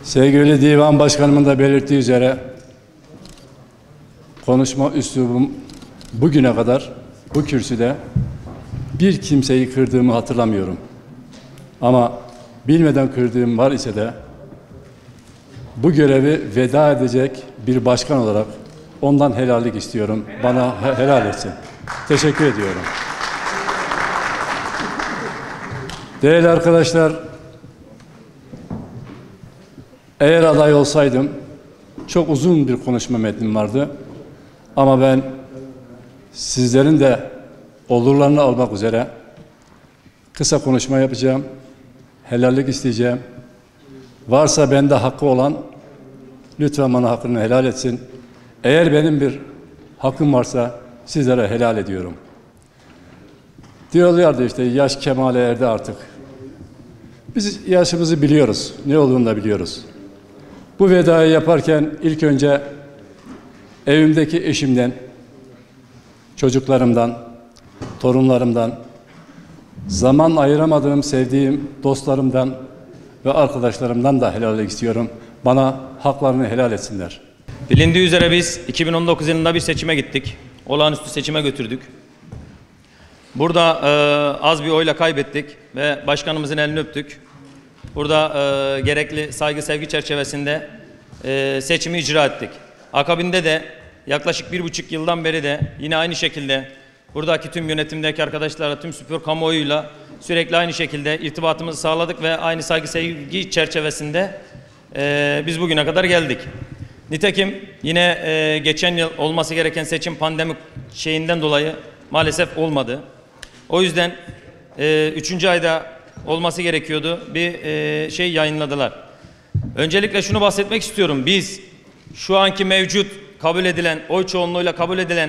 Sevgili Divan Başkanımın da belirttiği üzere konuşma üslubum bugüne kadar bu kürsüde bir kimseyi kırdığımı hatırlamıyorum. Ama bilmeden kırdığım var ise de bu görevi veda edecek bir başkan olarak ondan helallik istiyorum. Bana helal etsin. Teşekkür ediyorum. Değerli arkadaşlar, eğer aday olsaydım çok uzun bir konuşma metnim vardı. Ama ben sizlerin de olurlarını almak üzere kısa konuşma yapacağım. Helallik isteyeceğim. Varsa bende hakkı olan lütfen bana hakkını helal etsin. Eğer benim bir hakkım varsa sizlere helal ediyorum. Diyorlardı işte yaş kemale erdi artık. Biz yaşımızı biliyoruz. Ne olduğunu da biliyoruz. Bu vedayı yaparken ilk önce evimdeki eşimden, çocuklarımdan, torunlarımdan, zaman ayıramadığım, sevdiğim dostlarımdan ve arkadaşlarımdan da helallik istiyorum. Bana haklarını helal etsinler. Bilindiği üzere biz 2019 yılında bir seçime gittik. Olağanüstü seçime götürdük. Burada az bir oyla kaybettik ve başkanımızın elini öptük. Burada gerekli saygı sevgi çerçevesinde seçimi icra ettik. Akabinde de yaklaşık 1,5 yıldan beri de yine aynı şekilde buradaki tüm yönetimdeki arkadaşlarla, tüm spor kamuoyuyla sürekli aynı şekilde irtibatımızı sağladık ve aynı saygı sevgi çerçevesinde biz bugüne kadar geldik. Nitekim yine geçen yıl olması gereken seçim pandemi şeyinden dolayı maalesef olmadı. O yüzden 3. ayda olması gerekiyordu. Bir şey yayınladılar. Öncelikle şunu bahsetmek istiyorum. Biz şu anki mevcut kabul edilen, oy çoğunluğuyla kabul edilen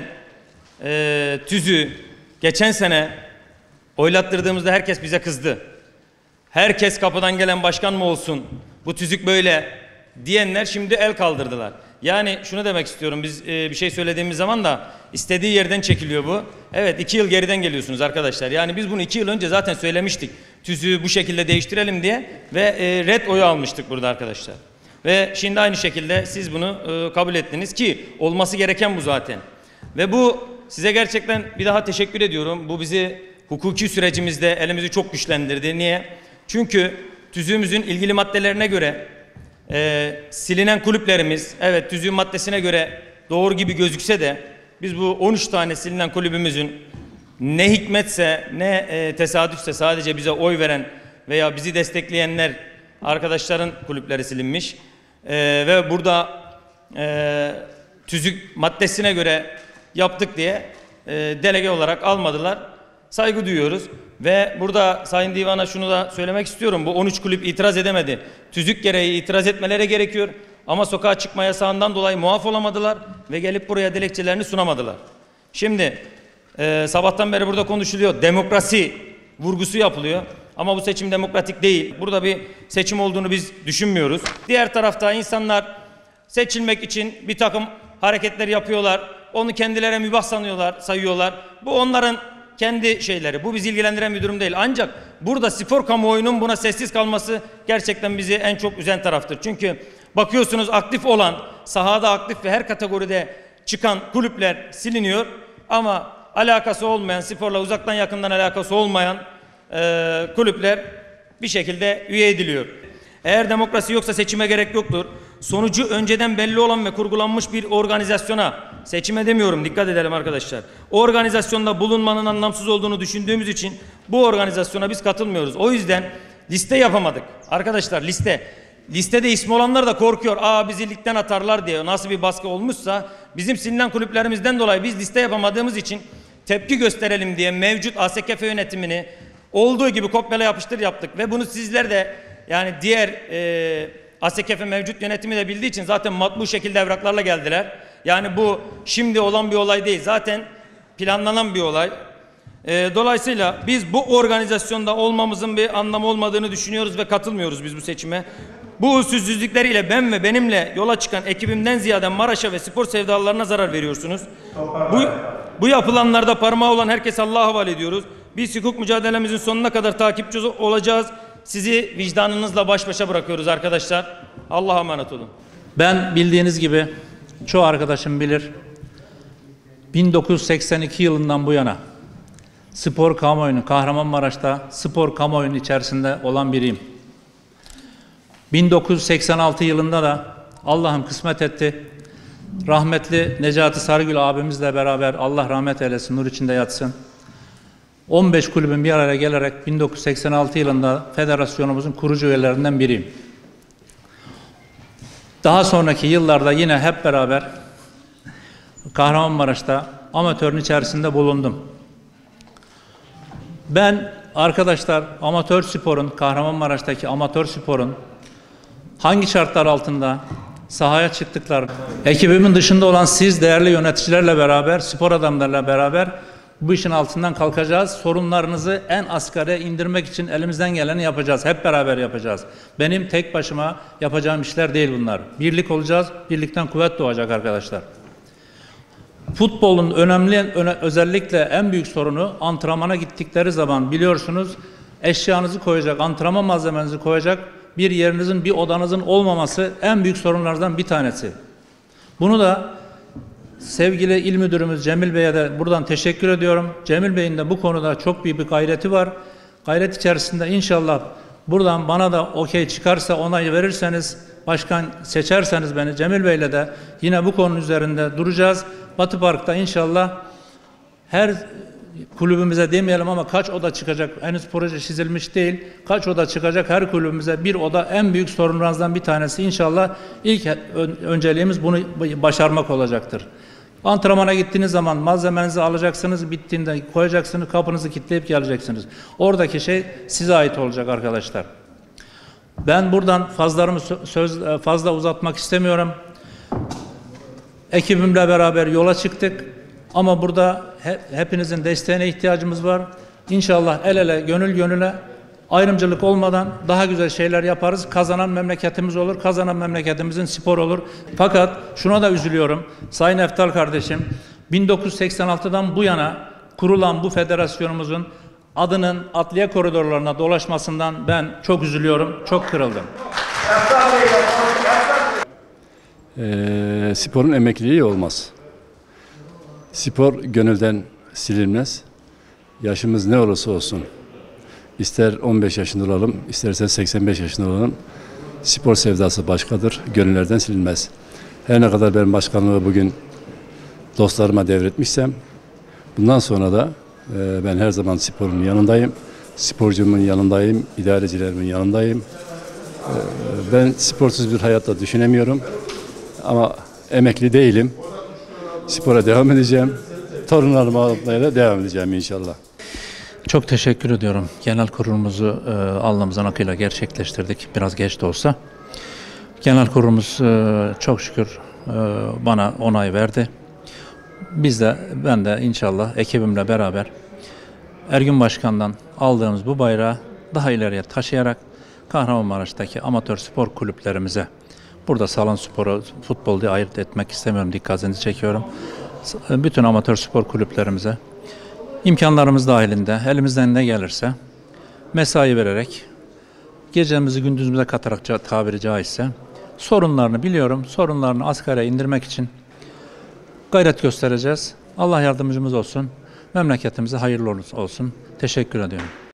tüzüğü geçen sene oylattırdığımızda herkes bize kızdı. Herkes kapıdan gelen başkan mı olsun, bu tüzük böyle diyenler şimdi el kaldırdılar. Yani şunu demek istiyorum, biz bir şey söylediğimiz zaman da istediği yerden çekiliyor bu. Evet, 2 yıl geriden geliyorsunuz arkadaşlar. Yani biz bunu 2 yıl önce zaten söylemiştik. Tüzüğü bu şekilde değiştirelim diye ve red oyu almıştık burada arkadaşlar. Ve şimdi aynı şekilde siz bunu kabul ettiniz ki olması gereken bu zaten. Ve bu size gerçekten bir daha teşekkür ediyorum. Bu bizi hukuki sürecimizde elimizi çok güçlendirdi. Niye? Çünkü tüzüğümüzün ilgili maddelerine göre silinen kulüplerimiz, evet tüzüğün maddesine göre doğru gibi gözükse de biz bu 13 tane silinen kulübümüzün ne hikmetse ne tesadüfse sadece bize oy veren veya bizi destekleyenler arkadaşların kulüpleri silinmiş ve burada tüzük maddesine göre yaptık diye delege olarak almadılar. Saygı duyuyoruz ve burada Sayın Divan'a şunu da söylemek istiyorum. Bu 13 kulüp itiraz edemedi. Tüzük gereği itiraz etmeleri gerekiyor ama sokağa çıkma yasağından dolayı muaf olamadılar ve gelip buraya dilekçelerini sunamadılar. Şimdi sabahtan beri burada konuşuluyor. Demokrasi vurgusu yapılıyor ama bu seçim demokratik değil. Burada bir seçim olduğunu biz düşünmüyoruz. Diğer tarafta insanlar seçilmek için bir takım hareketler yapıyorlar. Onu kendilerine mübah sayıyorlar. Bu onların kendi şeyleri. Bu bizi ilgilendiren bir durum değil. Ancak burada spor kamuoyunun buna sessiz kalması gerçekten bizi en çok üzen taraftır. Çünkü bakıyorsunuz aktif olan, sahada aktif ve her kategoride çıkan kulüpler siliniyor. Ama alakası olmayan, sporla uzaktan yakından alakası olmayan kulüpler bir şekilde üye ediliyor. Eğer demokrasi yoksa seçime gerek yoktur. Sonucu önceden belli olan ve kurgulanmış bir organizasyona, seçime demiyorum, dikkat edelim arkadaşlar. O organizasyonda bulunmanın anlamsız olduğunu düşündüğümüz için bu organizasyona biz katılmıyoruz. O yüzden liste yapamadık. Arkadaşlar listede ismi olanlar da korkuyor. Bizi ligden atarlar diye, nasıl bir baskı olmuşsa bizim silinen kulüplerimizden dolayı biz liste yapamadığımız için tepki gösterelim diye mevcut ASKF yönetimini olduğu gibi kopyala yapıştır yaptık ve bunu sizler de yani diğer ASKF mevcut yönetimi de bildiği için zaten matbu şekilde evraklarla geldiler. Yani bu şimdi olan bir olay değil. Zaten planlanan bir olay. Dolayısıyla biz bu organizasyonda olmamızın bir anlamı olmadığını düşünüyoruz ve katılmıyoruz biz bu seçime. Bu usulsüzlükleriyle ben ve benimle yola çıkan ekibimden ziyade Maraş'a ve spor sevdalarına zarar veriyorsunuz. Bu yapılanlarda parmağı olan herkese Allah'a havale ediyoruz. Biz hukuk mücadelemizin sonuna kadar takipçi olacağız. Sizi vicdanınızla baş başa bırakıyoruz arkadaşlar. Allah'a emanet olun. Ben bildiğiniz gibi çoğu arkadaşım bilir. 1982 yılından bu yana spor kamuoyunun Kahramanmaraş'ta spor kamuoyunun içerisinde olan biriyim. 1986 yılında da Allah'ım kısmet etti. Rahmetli Necati Sarıgül abimizle beraber Allah rahmet eylesin, nur içinde yatsın. 15 kulübün bir araya gelerek 1986 yılında federasyonumuzun kurucu üyelerinden biriyim. Daha sonraki yıllarda yine hep beraber Kahramanmaraş'ta amatörün içerisinde bulundum. Ben arkadaşlar amatör sporun, Kahramanmaraş'taki amatör sporun hangi şartlar altında sahaya çıktıklar, ekibimin dışında olan siz değerli yöneticilerle beraber, spor adamlarıyla beraber bu işin altından kalkacağız. Sorunlarınızı en asgariye indirmek için elimizden geleni yapacağız. Hep beraber yapacağız. Benim tek başıma yapacağım işler değil bunlar. Birlik olacağız, birlikten kuvvet doğacak arkadaşlar. Futbolun özellikle en büyük sorunu antrenmana gittikleri zaman biliyorsunuz eşyanızı koyacak, antrenman malzemenizi koyacak bir yerinizin, bir odanızın olmaması en büyük sorunlardan bir tanesi. Bunu da sevgili il müdürümüz Cemil Bey'e de buradan teşekkür ediyorum. Cemil Bey'in de bu konuda çok büyük bir gayreti var. Gayret içerisinde inşallah buradan bana da okey çıkarsa, onayı verirseniz, başkan seçerseniz beni, Cemil Bey'le de yine bu konu üzerinde duracağız. Batı Park'ta inşallah her kulübümüze demeyelim ama kaç oda çıkacak, henüz proje çizilmiş değil. Kaç oda çıkacak her kulübümüze bir oda, en büyük sorunlarımızdan bir tanesi inşallah ilk önceliğimiz bunu başarmak olacaktır. Antrenmana gittiğiniz zaman malzemenizi alacaksınız, bittiğinde koyacaksınız, kapınızı kilitleyip geleceksiniz. Oradaki şey size ait olacak arkadaşlar. Ben buradan fazla uzatmak istemiyorum. Ekibimle beraber yola çıktık. Ama burada hepinizin desteğine ihtiyacımız var. İnşallah el ele, gönül gönüle, ayrımcılık olmadan daha güzel şeyler yaparız. Kazanan memleketimiz olur, kazanan memleketimizin spor olur. Fakat şuna da üzülüyorum. Sayın Eftal kardeşim, 1986'dan bu yana kurulan bu federasyonumuzun adının adliye koridorlarına dolaşmasından ben çok üzülüyorum, çok kırıldım. Sporun emekliliği olmaz. Spor gönülden silinmez. Yaşımız ne olursa olsun. İster 15 yaşında olalım, istersen 85 yaşında olalım. Spor sevdası başkadır, gönüllerden silinmez. Her ne kadar ben başkanlığı bugün dostlarıma devretmişsem, bundan sonra da ben her zaman sporun yanındayım. Sporcumun yanındayım, idarecilerimin yanındayım. Ben sporsuz bir hayatta düşünemiyorum. Ama emekli değilim. Spora devam edeceğim. Torunlarımı almaya devam edeceğim inşallah. Çok teşekkür ediyorum. Genel kurulumuzu alnımızın akıyla gerçekleştirdik. Biraz geç de olsa. Genel kurulumuz çok şükür bana onay verdi. Ben de inşallah ekibimle beraber Ergün Başkan'dan aldığımız bu bayrağı daha ileriye taşıyarak Kahramanmaraş'taki amatör spor kulüplerimize, burada salon sporu, futbol diye ayırt etmek istemiyorum, dikkatinizi çekiyorum. Bütün amatör spor kulüplerimize imkanlarımız dahilinde elimizden ne gelirse mesai vererek, gecemizi gündüzümüze katarak tabiri caizse sorunlarını biliyorum, sorunlarını asgariye indirmek için gayret göstereceğiz. Allah yardımcımız olsun, memleketimize hayırlı olsun. Teşekkür ediyorum.